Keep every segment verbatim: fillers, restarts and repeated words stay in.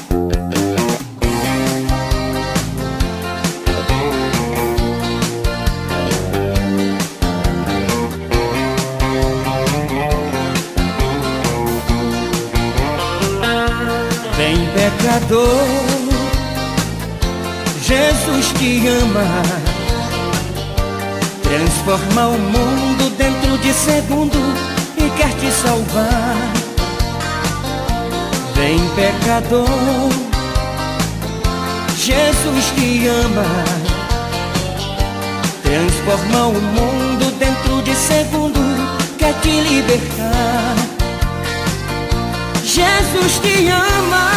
Vem, pecador, Jesus te ama, transforma o mundo dentro de segundo e quer te salvar. Vem, pecador, Jesus te ama, transforma o mundo dentro de segundo, quer te libertar. Jesus te ama,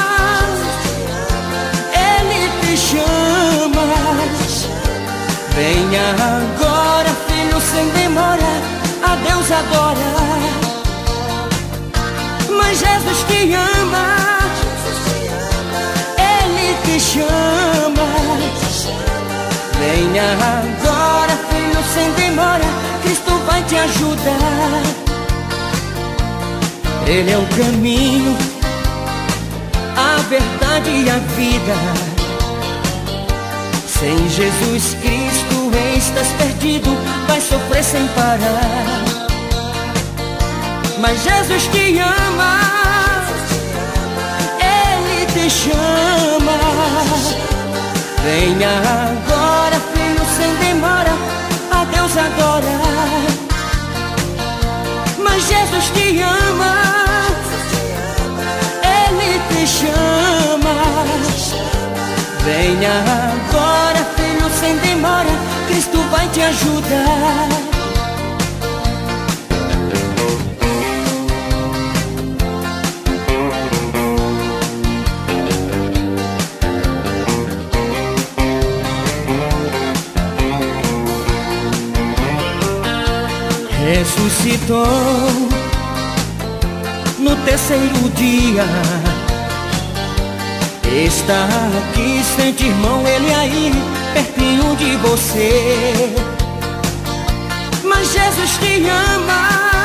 Ele te chama. Venha agora, filho, sem demora, a Deus adora. Mas Jesus te ama, Ele te chama. Venha agora, filho, sem demora, Cristo vai te ajudar. Ele é o caminho, a verdade e a vida. Sem Jesus Cristo estás perdido, vai sofrer sem parar. Mas Jesus te ama, Ele te chama. Venha agora, filho, sem demora, a Deus adora. Mas Jesus te ama, Ele te chama. Venha agora, filho, sem demora, Cristo vai te ajudar. Ressuscitou no terceiro dia, está aqui, sente, irmão, Ele aí, pertinho de você. Mas Jesus te ama,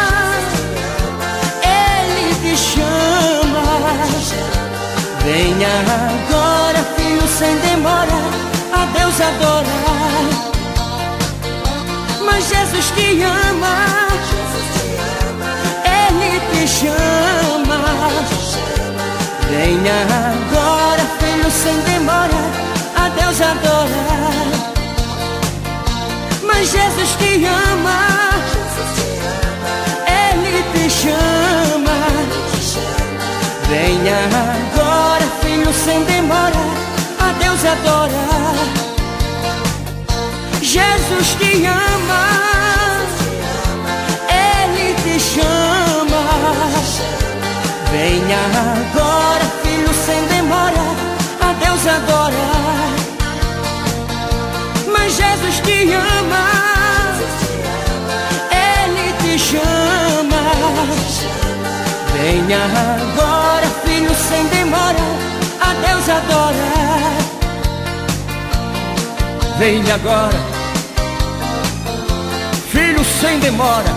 Ele te chama. Venha agora, filho, sem demora, a Deus adora. Mas Jesus te ama, Ele te chama. Venha agora, filho, sem demora, a Deus adora. Mas Jesus te ama, Ele te chama. Venha agora, filho, sem demora, a Deus adora. Jesus te ama, Ele te chama. Venha agora, filho, sem demora, a Deus adora. Mas Jesus te ama, Ele te chama. Venha agora, filho, sem demora, a Deus adora. Venha agora, filho, sem demora.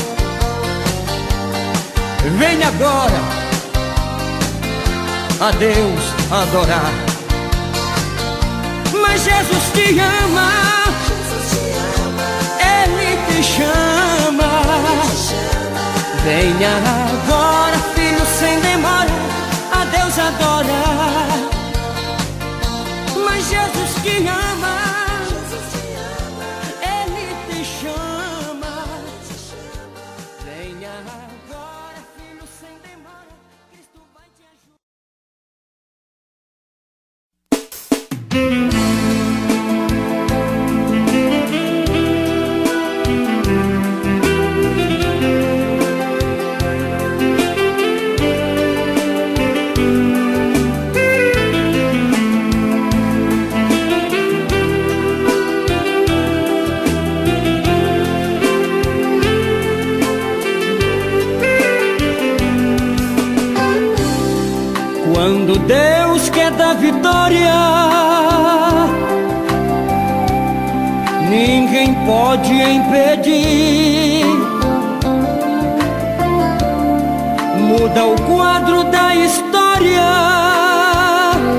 Venha agora, a Deus adorar. Mas Jesus te ama, Ele te chama. Venha agora, filho, sem demora, a Deus adora. Mas Jesus te ama, Ele te chama. Venha agora, filho, sem demora, Cristo vai te ajudar. Quando Deus quer dar vitória, ninguém pode impedir. Muda o quadro da história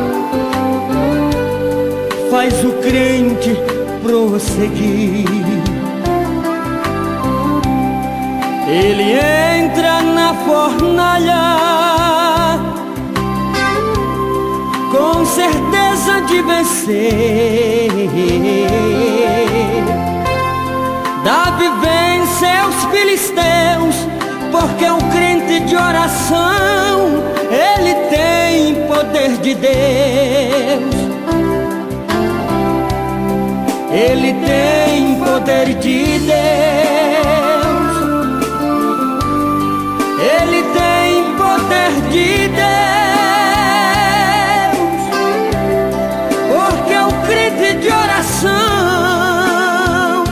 faz o crente prosseguir. Ele entra na fornalha com certeza de vencer. Davi vence os filisteus, porque é um crente de oração. Ele tem poder de Deus. Ele tem poder de Deus. Ele tem poder de Deus, porque é um crente de oração.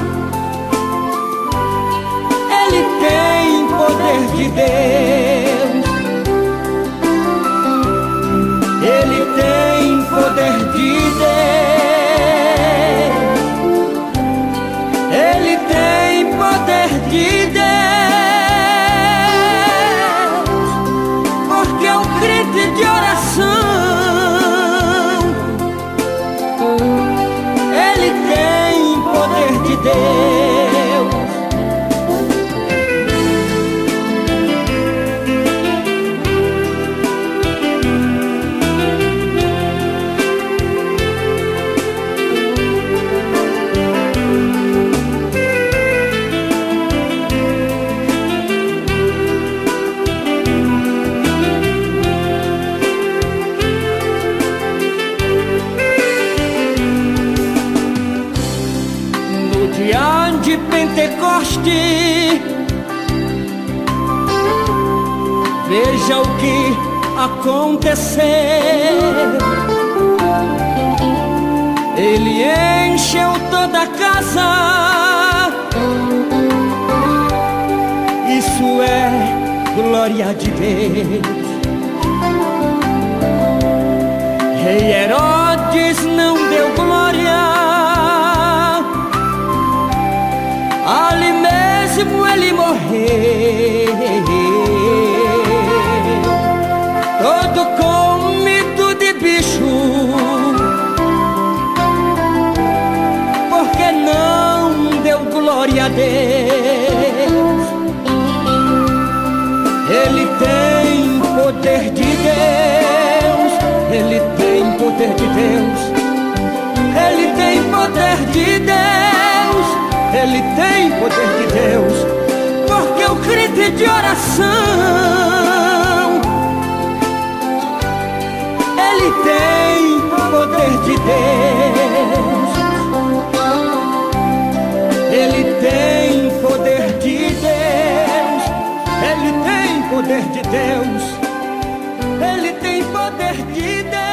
Ele tem poder de Deus. Ele tem poder de Deus. Ele tem poder de Deus, porque é um crente de oração. Ele tem poder de Deus. De Pentecoste, veja o que aconteceu. Ele encheu toda a casa. Isso é glória de Deus. Rei Herodes não deu glória. Ali mesmo ele morreu, todo comido de bicho, porque não deu glória a Deus. Ele tem poder de Deus. Ele tem poder de Deus. Ele tem poder de Deus. Ele tem poder de Deus, porque o crente de oração. Ele tem poder de Deus. Ele tem poder de Deus. Ele tem poder de Deus. Ele tem poder de Deus.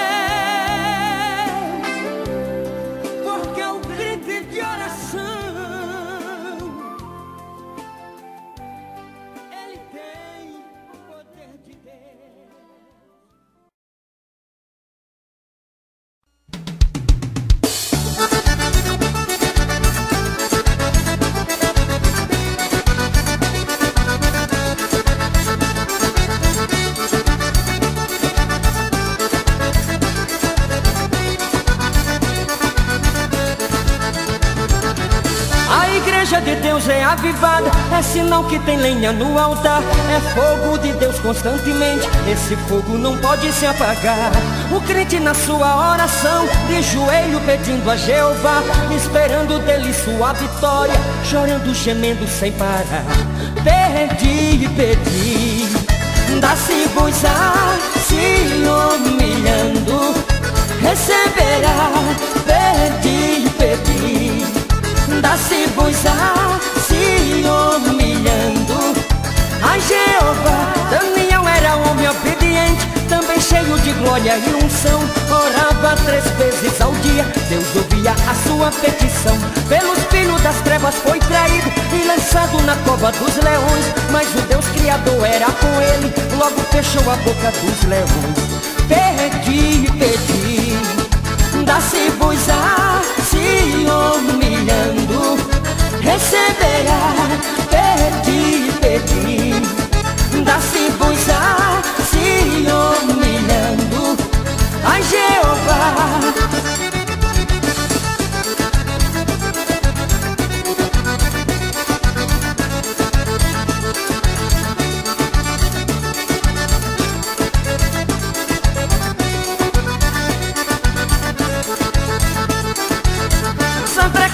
De Deus é avivada, é sinal que tem lenha no altar. É fogo de Deus constantemente, esse fogo não pode se apagar. O crente na sua oração, de joelho pedindo a Jeová, esperando dele sua vitória, chorando, gemendo sem parar. Pedi, pedi, dá-se-vos a se humilhando, receberá. Pedi, pedi, dá-se-vos a se humilhando a Jeová. Daniel era homem obediente, também cheio de glória e unção. Orava três vezes ao dia, Deus ouvia a sua petição. Pelos filhos das trevas foi traído e lançado na cova dos leões, mas o Deus Criador era com ele, logo fechou a boca dos leões. Pedi, pedi, dá-se-vos a se humilhando, receberá. Pedi, pedi, dá-se-vos a se humilhando a Jeová.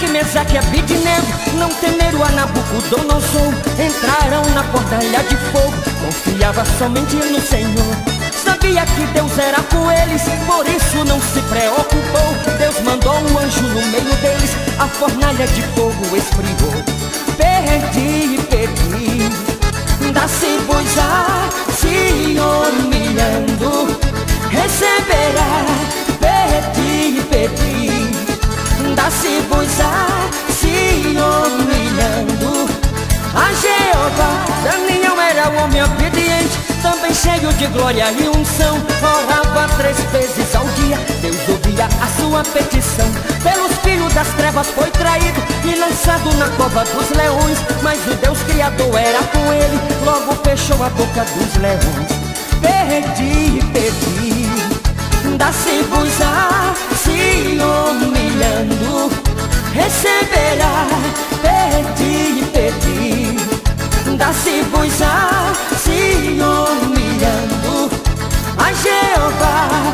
Sadraque, Mesaque e Abidnego não temeram a Nabucodonosor, entraram na fornalha de fogo, confiava somente no Senhor. Sabia que Deus era com eles, por isso não se preocupou. Deus mandou um anjo no meio deles, a fornalha de fogo esfriou. Perdi, perdi, dá-se-vos a se humilhando, receberá. Perdi, perdi, dá-se-vos a se humilhando a Jeová. Daniel era um homem obediente, também cheio de glória e unção. Orava três vezes ao dia, Deus ouvia a sua petição. Pelos filhos das trevas foi traído e lançado na cova dos leões, mas o Deus Criador era com ele, logo fechou a boca dos leões. Perdi, perdi, dá-se-vos a se humilhando, receberá. Perdi, perdi, dá-se-vos a se humilhando a Jeová.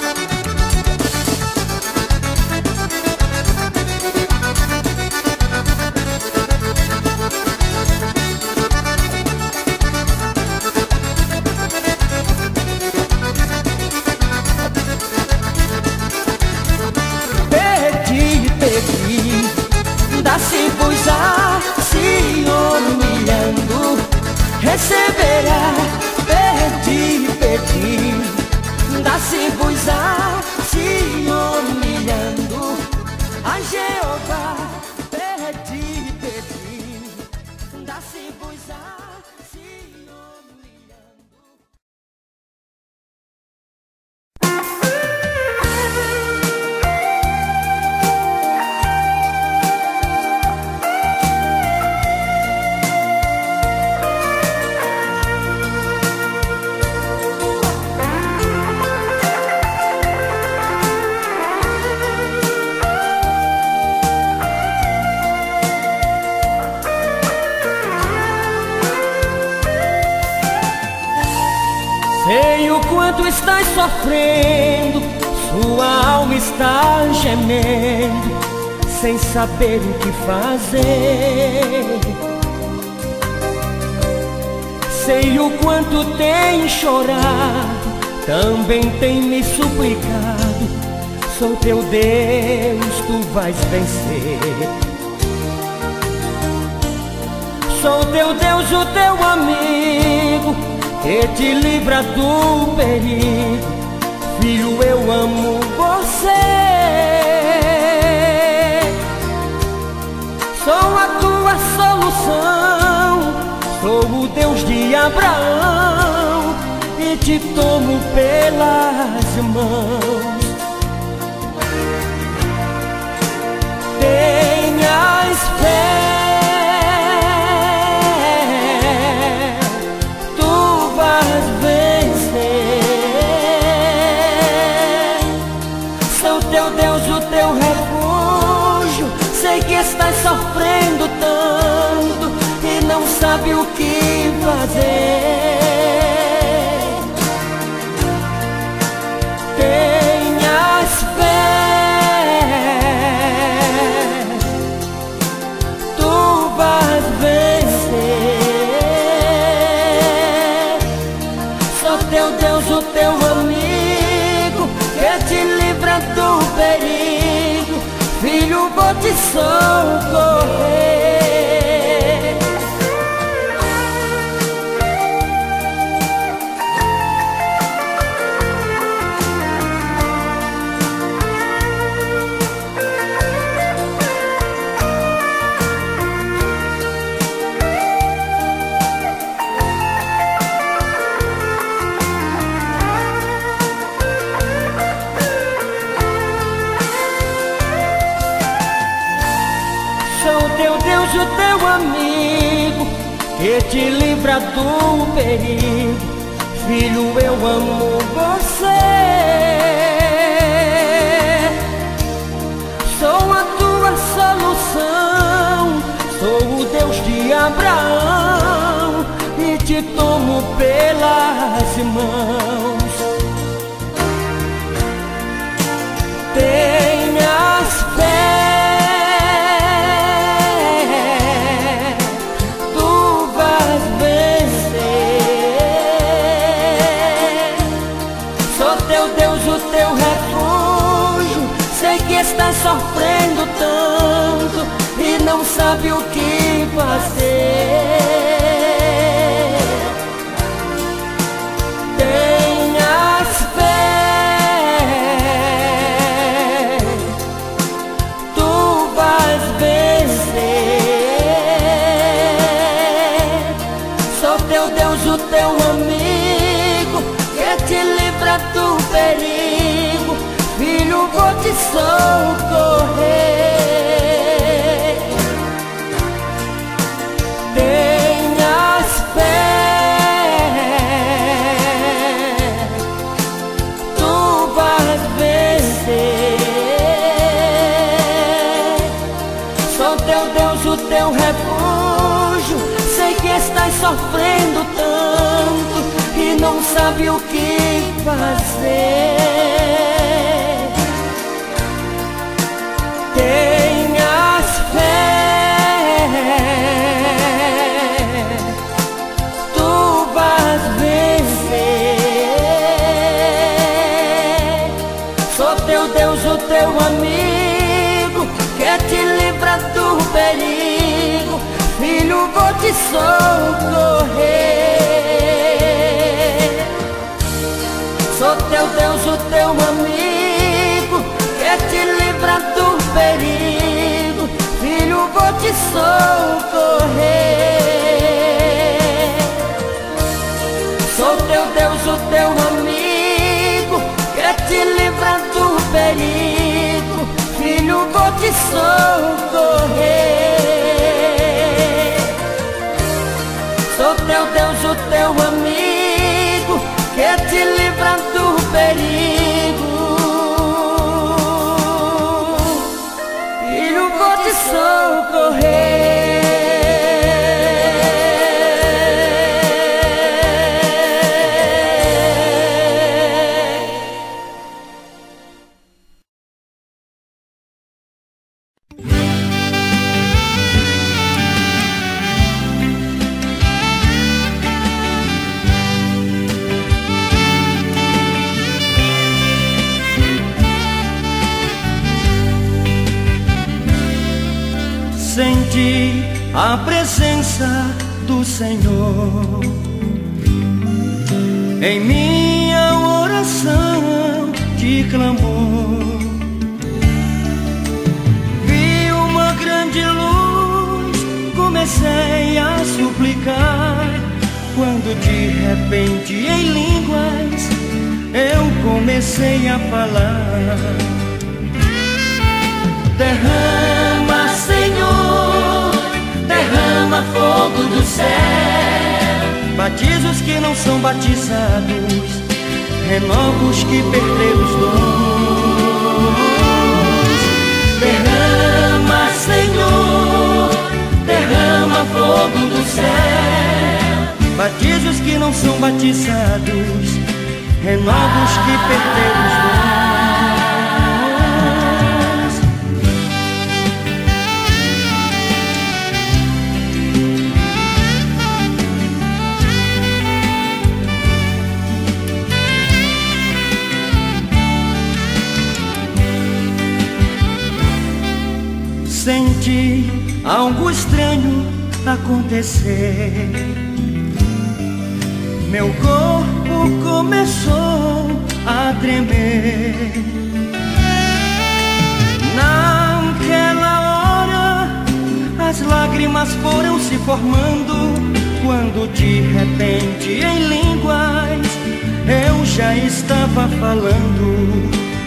Perdi, perdi, dá-se-vos a se humilhando, receberá. Perdi, perdi, dá-se-vos a se humilhando a Jeová. Perdi, perdi, dá-se-vos a se humilhando. Sei o quanto estás sofrendo, sua alma está gemendo, sem saber o que fazer. Sei o quanto tem chorado, também tem me suplicado. Sou teu Deus, tu vais vencer. Sou teu Deus, o teu amigo, que te livra do perigo. Filho, eu amo você. Sou a tua solução, sou o Deus de Abraão, e te tomo pelas mãos. Tenhas fé, teu refúgio. Sei que estás sofrendo tanto e não sabe o que fazer. Tenhas fé, tu vais vencer. Sou teu Deus, o teu amigo, que te livra do perigo. Filho, vou te socorrer. Teu Deus, o teu amigo, que te livra do perigo. Filho, eu amo você. Sou a tua solução, sou o Deus de Abraão, e te tomo pelas mãos. Tenhas fé, Deus o teu refúgio. Sei que estás sofrendo tanto e não sabe o que fazer. Tenhas fé, tu vais vencer. Sou teu Deus, o teu amigo, que te livra do perigo. Filho, vou te socorrer. Tenhas fé, tu vais vencer. Sou teu Deus, o teu refúgio. Sei que estás sofrendo tanto e não sabe o que fazer. Tenhas fé, tu vais vencer. Sou teu Deus, o teu amigo, que te livra do perigo. Filho, vou te socorrer. Sou teu Deus, o teu amigo, que te livra do perigo. Filho, vou te socorrer. Sou teu Deus, o teu amigo, que te livra do perigo. Filho, vou te socorrer. Sou teu Deus, o teu amigo, que te livra do perigo. Filho, vou te socorrer. Senti a presença do Senhor em minha oração de clamor. Vi uma grande luz, comecei a suplicar, quando de repente em línguas eu comecei a falar. Derrama, Senhor, derrama fogo do céu. Batiza os que não são batizados, renova os que perderam os dons. Derrama, Senhor, derrama fogo do céu. Batiza os que não são batizados, renova os que perderam os dons. Senti algo estranho acontecer. Meu corpo começou a tremer. Naquela hora as lágrimas foram se formando, quando de repente em línguas eu já estava falando.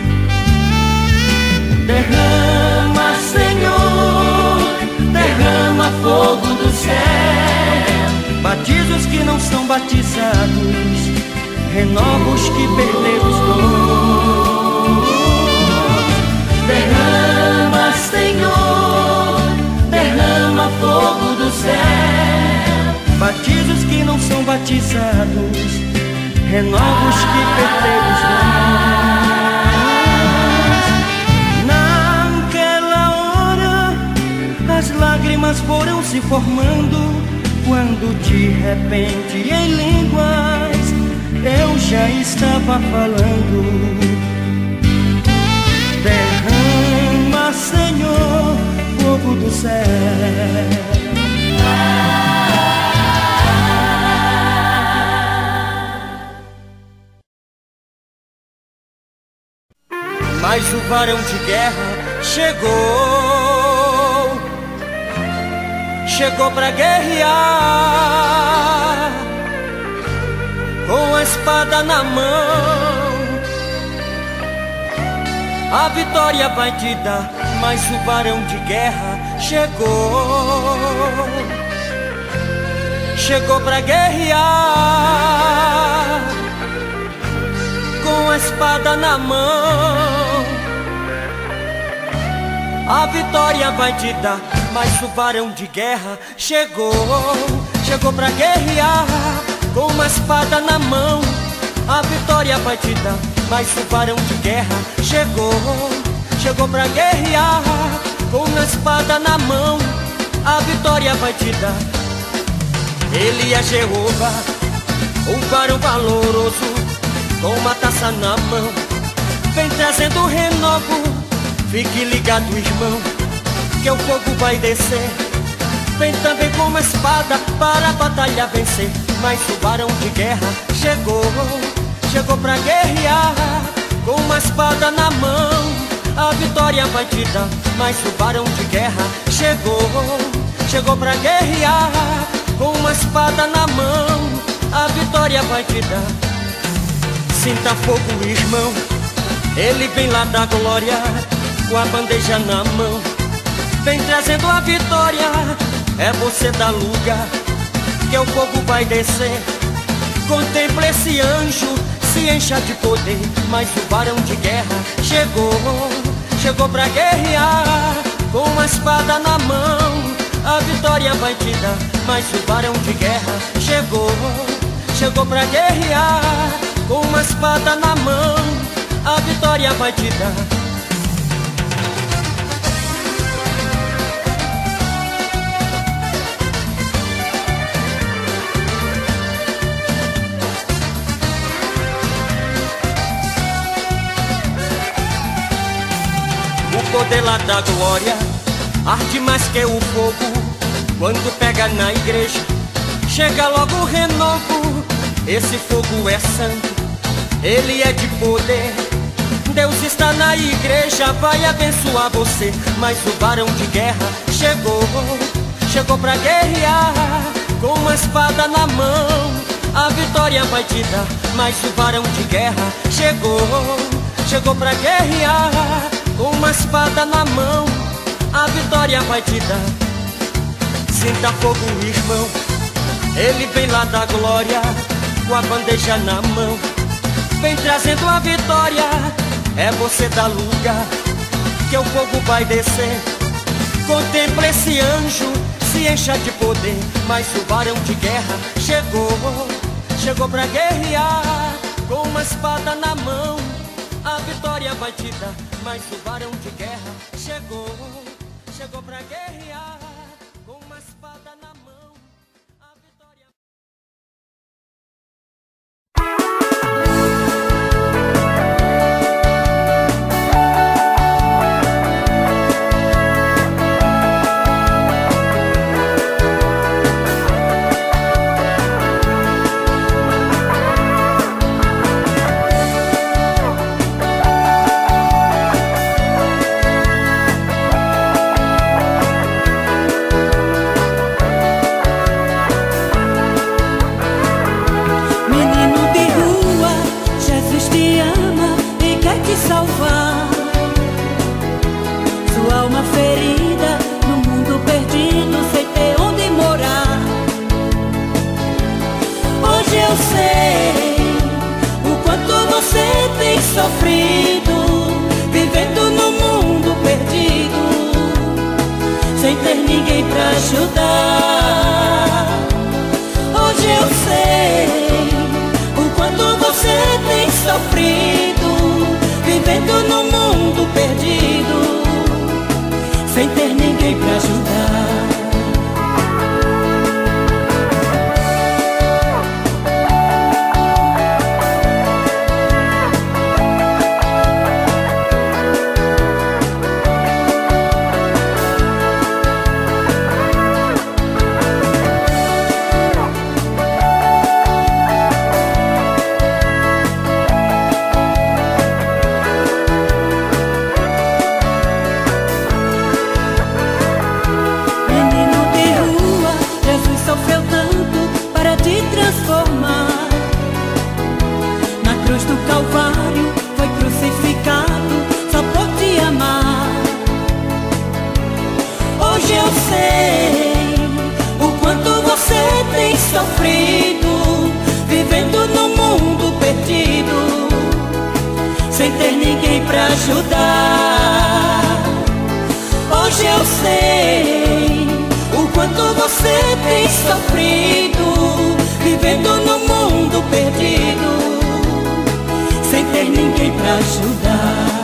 Derrama, Senhor, derrama fogo do céu. Batiza os que não são batizados, renova os que perderam os dons. Derrama, Senhor, derrama fogo do céu. Batiza os que não são batizados, renova os que perderam os dons. As lágrimas foram se formando, quando de repente em línguas Deus já estava falando. Derrama, Senhor, fogo do céu. Mas o varão de guerra chegou, chegou pra guerrear, com a espada na mão. A vitória vai te dar, mas o varão de guerra chegou, chegou pra guerrear, com a espada na mão. A vitória vai te dar, mas o varão de guerra chegou, chegou pra guerrear, com uma espada na mão. A vitória vai te dar, mas o varão de guerra chegou, chegou pra guerrear, com uma espada na mão. A vitória vai te dar. Ele é Jeová, um varão valoroso, com uma taça na mão, vem trazendo renovo. Fique ligado, irmão, que o fogo vai descer. Vem também com uma espada para a batalha vencer. Mas o varão de guerra chegou, chegou pra guerrear, com uma espada na mão. A vitória vai te dar, mas o varão de guerra chegou, chegou pra guerrear, com uma espada na mão. A vitória vai te dar. Sinta fogo, irmão, ele vem lá da glória, com a bandeja na mão, vem trazendo a vitória. É você da lugar, que o fogo vai descer. Contemple esse anjo, se encha de poder. Mas o varão de guerra chegou, chegou pra guerrear, com uma espada na mão. A vitória vai te dar, mas o varão de guerra chegou, chegou pra guerrear, com uma espada na mão. A vitória vai te dar. O poder lá da glória arde mais que o fogo. Quando pega na igreja, chega logo o renovo. Esse fogo é santo, ele é de poder. Deus está na igreja, vai abençoar você. Mas o varão de guerra chegou, chegou pra guerrear, com uma espada na mão. A vitória vai te dar, mas o varão de guerra chegou, chegou pra guerrear, com uma espada na mão. A vitória vai te dar. Sinta fogo, irmão, ele vem lá da glória, com a bandeja na mão, vem trazendo a vitória. É você da lugar, que o fogo vai descer. Contemple esse anjo, se encha de poder. Mas o varão de guerra chegou, chegou pra guerrear, com uma espada na mão. A vitória vai te dar, mas o varão de guerra chegou, chegou pra guerrear, com uma espada na mão. A vitória... Sofrido, vivendo no mundo perdido, sem ter ninguém pra ajudar. Hoje eu sei o quanto você tem sofrido, vivendo no mundo perdido, sem ter ninguém pra ajudar. ter ninguém pra ajudar. Hoje eu sei o quanto você tem sofrido, vivendo no mundo perdido, sem ter ninguém pra ajudar.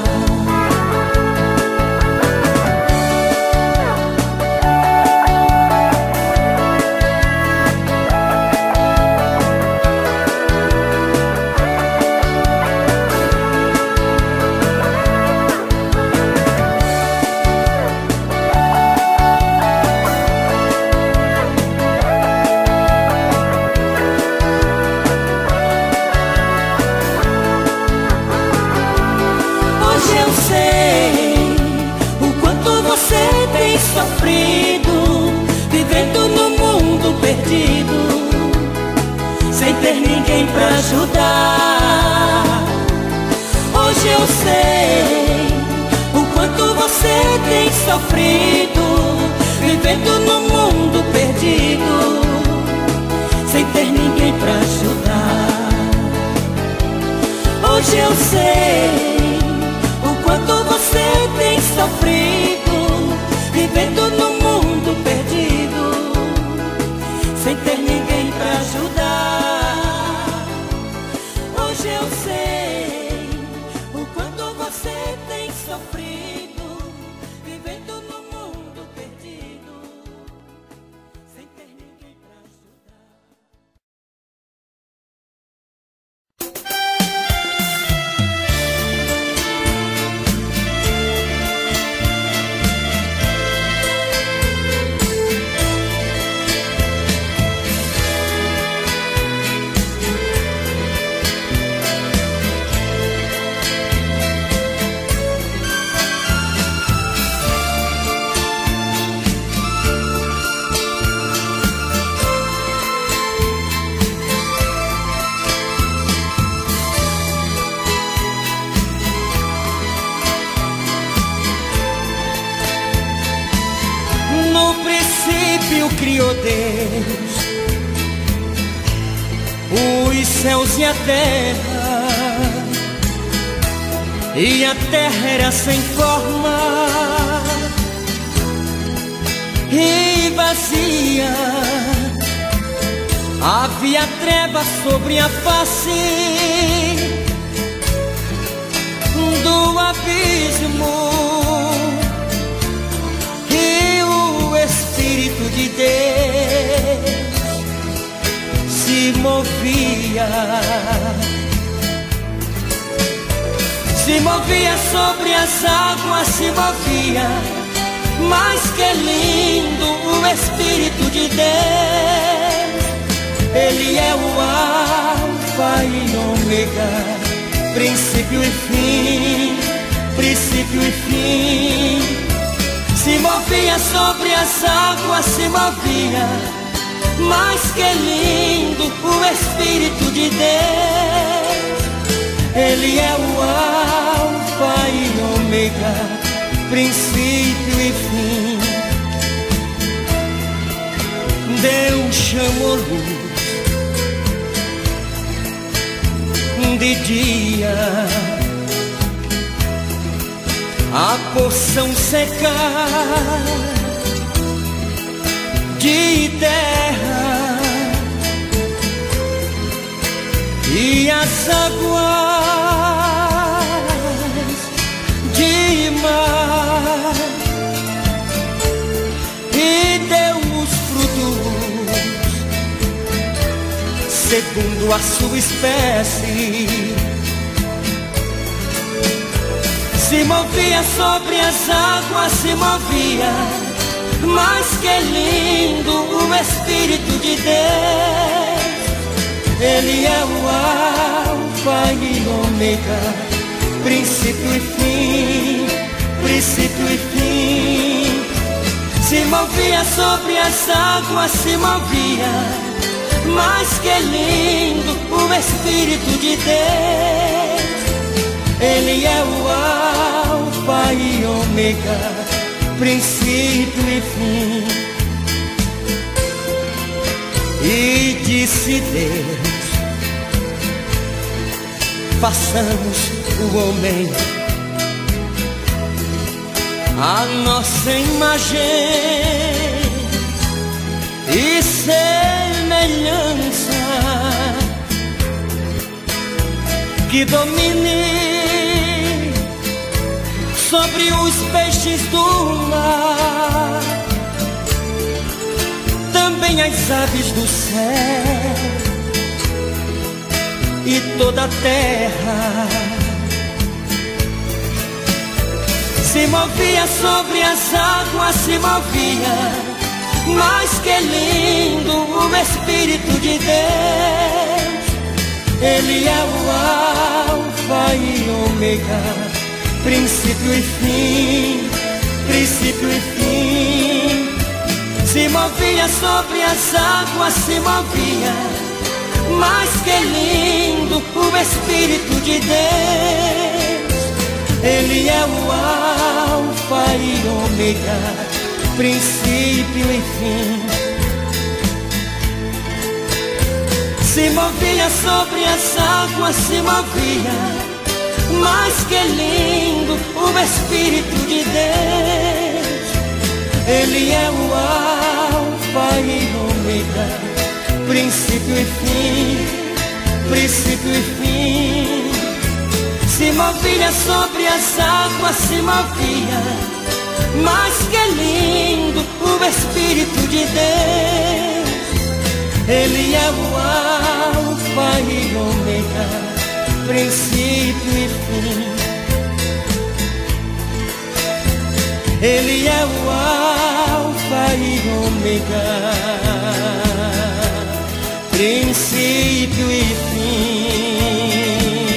Sofrido, vivendo no mundo perdido, sem ter ninguém pra ajudar. Hoje eu sei o quanto você tem sofrido, vivendo no mundo perdido, sem ter ninguém pra ajudar. Hoje eu sei o quanto você tem sofrido, vivendo no mundo perdido, sem ter ninguém pra ajudar. Hoje eu sei o quanto você tem sofrido, vivendo no mundo perdido, sem ter ninguém pra ajudar. Criou Deus os céus e a terra, e a terra era sem forma e vazia. Havia trevas sobre a face do abismo, e o Espírito de Deus se movia, se movia sobre as águas, se movia. Mas que lindo o Espírito de Deus, Ele é o Alfa e Ômega, princípio e fim, princípio e fim. Se movia sobre as águas, se movia. Mas que lindo o Espírito de Deus, Ele é o Alfa e Ômega, princípio e fim. Deus chamou luz de dia, a porção seca de terra, e as águas de mar, e deu os frutos segundo a sua espécie. Se movia sobre as águas, se movia. Mas que lindo o Espírito de Deus, Ele é o Alfa e Ômega, princípio e fim, princípio e fim. Se movia sobre as águas, se movia. Mas que lindo o Espírito de Deus, Ele é o Alfa e Ômega, princípio e fim. E disse Deus: façamos o homem, a nossa imagem e semelhança, que domine sobre os peixes do mar, também as aves do céu e toda a terra. Se movia sobre as águas, se movia, mas que lindo o Espírito de Deus. Ele é o Alfa e Ômega, princípio e fim, princípio e fim. Se movia sobre as águas, se movia, mas que lindo o Espírito de Deus. Ele é o Alfa e Ômega, princípio e fim. Se movia sobre as águas, se movia, mas que lindo o Espírito de Deus. Ele é o Alfa e Ômega, princípio e fim, princípio e fim. Se movia sobre as águas, se movia, mas que lindo o Espírito de Deus. Ele é o Alfa e Ômega, princípio e fim. Ele é o Alfa e Ômega, princípio e fim.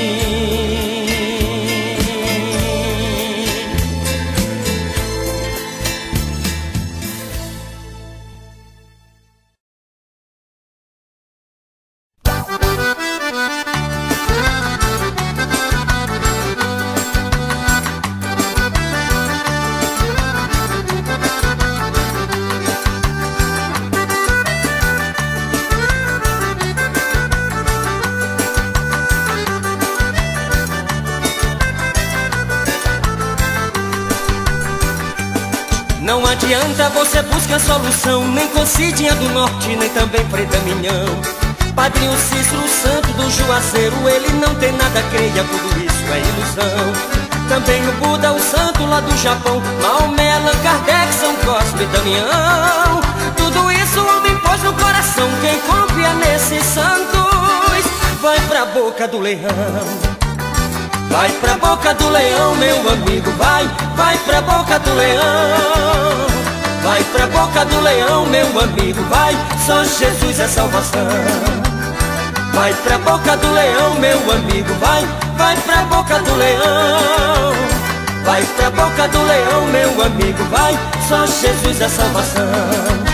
Não adianta você buscar solução, nem com Cidinha do Norte, nem também Preta Minhão. Padrinho Cícero Santo do Juazeiro, ele não tem nada, creia, tudo isso é ilusão. Também o Buda, o santo lá do Japão, Maomé, Allan Kardec, São Cosme e Damião. Tudo isso o homem pôs no coração, quem confia nesses santos vai pra boca do leão. Vai pra boca do leão, meu amigo, vai, vai pra boca do leão. Vai pra boca do leão, meu amigo, vai, só Jesus é salvação. Vai pra boca do leão, meu amigo, vai, vai pra boca do leão. Vai pra boca do leão, meu amigo, vai, só Jesus é salvação.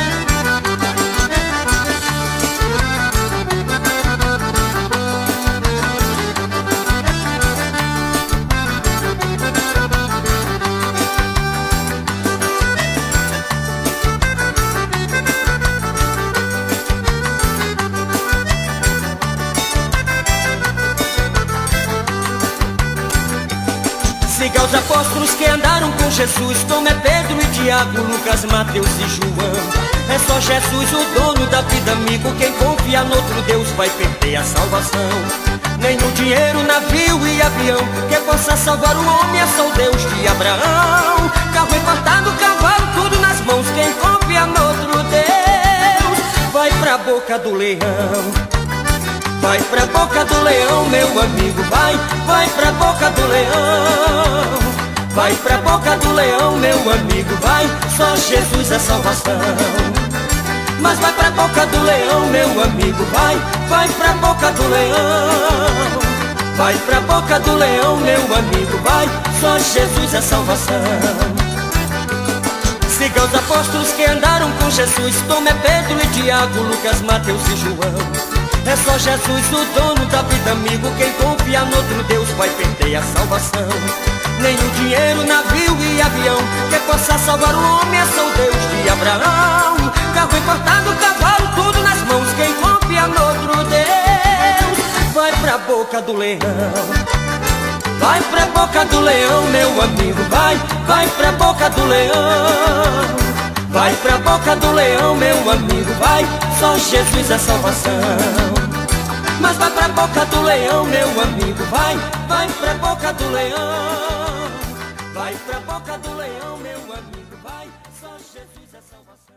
Siga os apóstolos que andaram com Jesus, como é Pedro e Tiago, Lucas, Mateus e João. É só Jesus o dono da vida, amigo, quem confia no outro Deus vai perder a salvação. Nem no dinheiro, navio e avião que possa salvar o homem, é só o Deus de Abraão. Carro importado, cavalo, tudo nas mãos, quem confia no outro Deus vai pra boca do leão. Vai pra boca do leão, meu amigo, vai, vai pra boca do leão. Vai pra boca do leão, meu amigo, vai, só Jesus é salvação. Mas vai pra boca do leão, meu amigo, vai, vai pra boca do leão. Vai pra boca do leão, meu amigo, vai, só Jesus é salvação. Siga os apóstolos que andaram com Jesus, como é Pedro e Tiago, Lucas, Mateus e João. É só Jesus o dono da vida, amigo, quem confia no outro Deus vai perder a salvação. Nem o dinheiro, navio e avião que possa salvar o homem, é só o Deus de Abraão. Carro importado, cavalo, tudo nas mãos, quem confia no outro Deus vai pra boca do leão. Vai pra boca do leão, meu amigo, vai, vai pra boca do leão. Vai pra boca do leão, meu amigo, vai, só Jesus é salvação. Mas vai pra boca do leão, meu amigo, vai, vai pra boca do leão. Vai pra boca do leão, meu amigo, vai, só Jesus é salvação.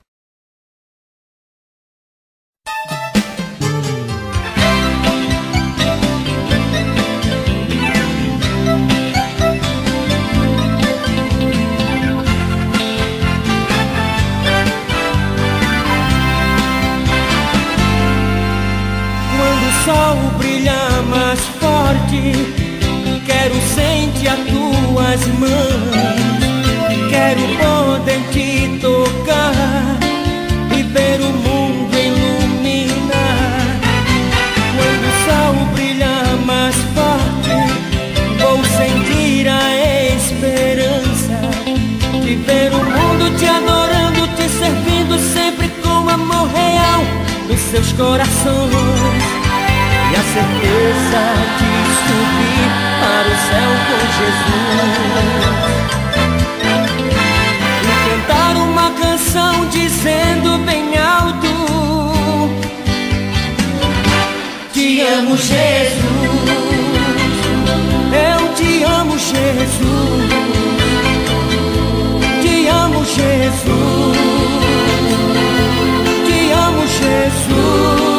Quando o sol brilha mais forte, quero sentir as tuas mãos. Quero poder te tocar e ver o mundo iluminar. Quando o sol brilha mais forte, vou sentir a esperança de ver o mundo te adorando, te servindo sempre com amor real nos seus corações. E a certeza de subir para o céu com Jesus e cantar uma canção dizendo bem alto: te amo, Jesus. Eu te amo, Jesus. Te amo, Jesus. Te amo, Jesus.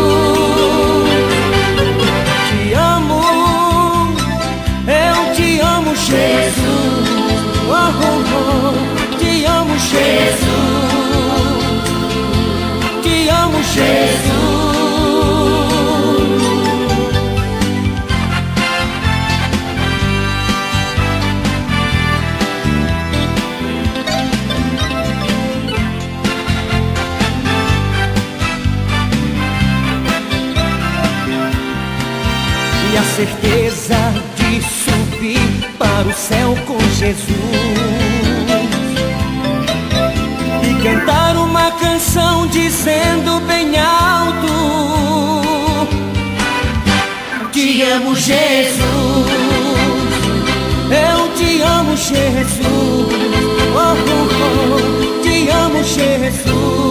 Jesus, oh, oh, oh, te amo, Jesus, te amo, Jesus. E a certeza de subir para o céu com Jesus e cantar uma canção dizendo bem alto: te amo, Jesus. Eu te amo, Jesus. Oh, oh, oh, te amo, Jesus.